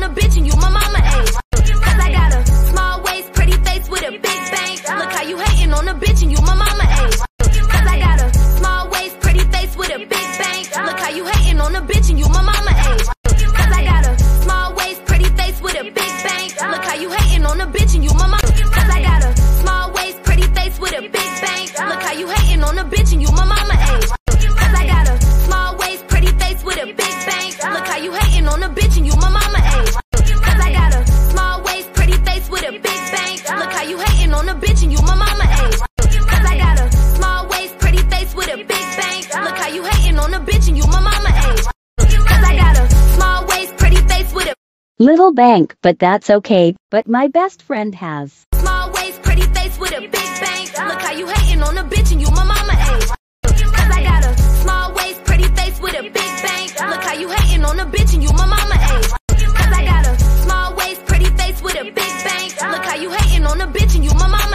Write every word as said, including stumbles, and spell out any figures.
a bitch and you my mama age. Cause I got a small waist, pretty face with a big bank. Look how you hating on a bitch and you my mama age. Cause I got a small waist, pretty face with a big bank. Look how you hating on a bitch and you my mama age. Cause I got a small waist, pretty face with a big bank. Look how you hating on a bitch and you my mama. Cause I got a small waist, pretty face with a big bank. Look how you hating on a bitch and you my mama age. Cause I got a small waist, pretty face with a big bank. Look how you hating on a bitch and you my mama age. Cause I got a small waist, pretty face with a big bank. Look how you hating on a bitch and you my mama age. Cause I got a small waist, pretty face with a big bank. Look how you hating on a bitch and you my mama age. Cause I got a small waist, pretty face with a little bank, but that's okay. But my best friend has small waist, pretty face with a big bank. Look how you hating on a bitch and you my mama age. Cause I got a small waist, pretty face with a big bank. Look how you hating on a bitch and you my mama age. Cause I got a small waist, pretty face with a big bank. Look how you hating on a bitch and you my mama